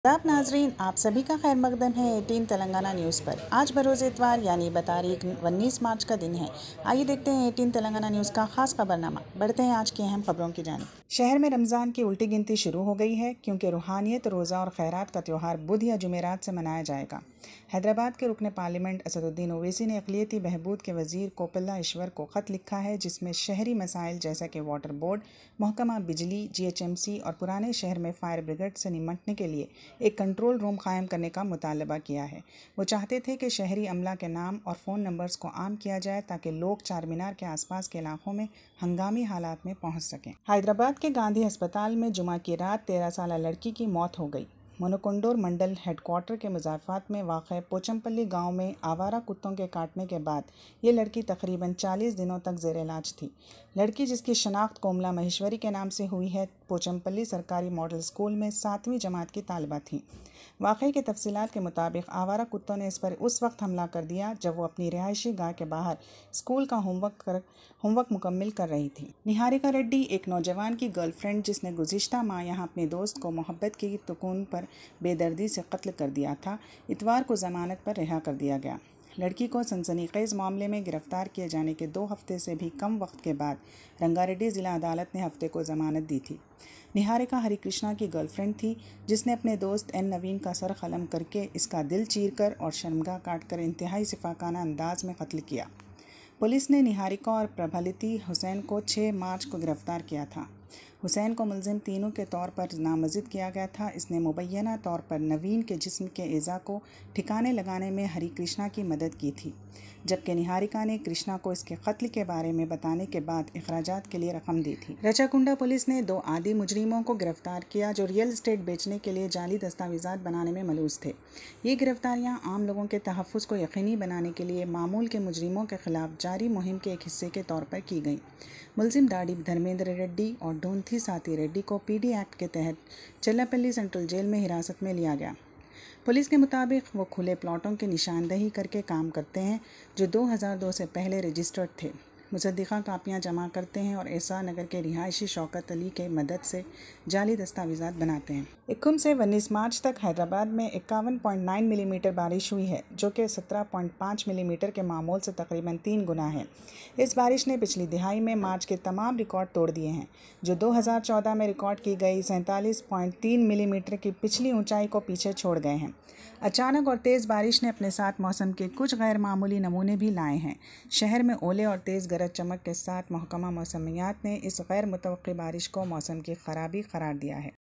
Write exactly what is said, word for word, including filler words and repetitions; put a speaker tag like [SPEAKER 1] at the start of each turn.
[SPEAKER 1] आदाब नाजरीन, आप सभी का खैर मकदम है अठारह तेलंगाना न्यूज़ पर। आज बरोज़ इतवार यानी बतारीख उन्नीस मार्च का दिन है। आइए देखते हैं अठारह तेलंगाना न्यूज़ का खास खबरनामा। बढ़ते हैं आज की अहम खबरों की जानिब। शहर में रमज़ान की उल्टी गिनती शुरू हो गई है क्योंकि रूहानियत, रोज़ा और खैरात का त्यौहार बुध या जुमेरात से मनाया जाएगा। हैदराबाद के रुकन पार्लियामेंट असदुद्दीन ओवैसी ने अक़लियती बहबूद के वज़ीर कोपिल्ला ईश्वर को ख़त लिखा है, जिसमें शहरी मसाइल जैसा कि वाटर बोर्ड, महकमा बिजली, जी एच एम सी और पुराने शहर में फायर ब्रिगेड से निमटने के लिए एक कंट्रोल रूम कायम करने का मुतालबा किया है। वो चाहते थे कि शहरी अमला के नाम और फ़ोन नंबर्स को आम किया जाए ताकि लोग चार मीनार के आसपास के इलाकों में हंगामी हालात में पहुंच सकें। हैदराबाद के गांधी अस्पताल में जुमा की रात तेरह साल लड़की की मौत हो गई। मनोकोंडोर मंडल हेडक्वार्टर के मुजाफात में वाक़ पोचमपल्ली गांव में आवारा कुत्तों के काटने के बाद ये लड़की तकरीबन चालीस दिनों तक ज़ेर इलाज थी। लड़की, जिसकी शनाख्त कोमला महेश्वरी के नाम से हुई है, पोचमपल्ली सरकारी मॉडल स्कूल में सातवीं जमात की तालिबा थी। वाक़े के तफसीलात के मुताबिक आवारा कुत्तों ने इस पर उस वक्त हमला कर दिया जब वो अपनी रिहायशी गाह के बाहर स्कूल का होमवर्क कर होमवर्क मुकम्मिल कर रही थी। निहारिका रेड्डी एक नौजवान की गर्लफ्रेंड, जिसने गुज़िश्ता माह यहाँ अपने दोस्त को मोहब्बत की तुकून पर बेदर्दी से कत्ल कर दिया था, इतवार को ज़मानत पर रिहा कर दिया गया। लड़की को सनसनीखेज़ मामले में गिरफ्तार किए जाने के दो हफ्ते से भी कम वक्त के बाद रंगारेड्डी ज़िला अदालत ने हफ्ते को ज़मानत दी थी। निहारिका हरिकृष्णा की गर्लफ्रेंड थी, जिसने अपने दोस्त एन नवीन का सर कलम करके इसका दिल चीरकर और शर्मगाह काटकर इंतहाई सिफाकाना अंदाज में कत्ल किया। पुलिस ने निहारिका और प्रभलिति हुसैन को छह मार्च को गिरफ्तार किया था। हुसैन को मुलजिम तीनों के तौर पर नामज़द किया गया था। इसने मुबैना तौर पर नवीन के जिस्म के एज़ा को ठिकाने लगाने में हरि कृष्णा की मदद की थी, जबकि निहारिका ने कृष्णा को इसके कत्ल के बारे में बताने के बाद अखराजात के लिए रकम दी थी। रचाकुंडा पुलिस ने दो आदी मुजरिमों को गिरफ्तार किया जो रियल एस्टेट बेचने के लिए जाली दस्तावेज़ात बनाने में मलूज़ थे। ये गिरफ्तारियां आम लोगों के तहफ़्फ़ुज़ को यकीनी बनाने के लिए मामूल के मुजरिमों के खिलाफ जारी मुहिम के एक हिस्से के तौर पर की गई। मुलजिम दाड़ी धर्मेंद्र रेड्डी और ढोंथी साथी रेड्डी को पी डी एक्ट के तहत चल्लापल्ली सेंट्रल जेल में हिरासत में लिया गया। पुलिस के मुताबिक वो खुले प्लॉटों की निशानदही करके काम करते हैं जो दो हज़ार दो से पहले रजिस्टर्ड थे, मुसद्दिक़ा कापियाँ जमा करते हैं और एहसान नगर के रिहायशी शौकत अली के मदद से जाली दस्तावेज़ात बनाते हैं। इक्कीस से उन्नीस मार्च तक हैदराबाद में इक्यावन पॉइंट नौ मिलीमीटर बारिश हुई है, जो कि सत्रह पॉइंट पाँच मिलीमीटर के मामूल से तकरीबन तीन गुना है। इस बारिश ने पिछली दिहाई में मार्च के तमाम रिकॉर्ड तोड़ दिए हैं, जो दो हज़ार चौदह में रिकॉर्ड की गई सैंतालीस पॉइंट तीन मिलीमीटर की पिछली ऊंचाई को पीछे छोड़ गए हैं। अचानक और तेज़ बारिश ने अपने साथ मौसम के कुछ गैर मामूली नमूने भी लाए हैं। शहर में ओले और तेज़ गरज चमक के साथ महकमा मौसमियात ने इस गैर मुतवक्की बारिश को मौसम की खराबी करार दिया है।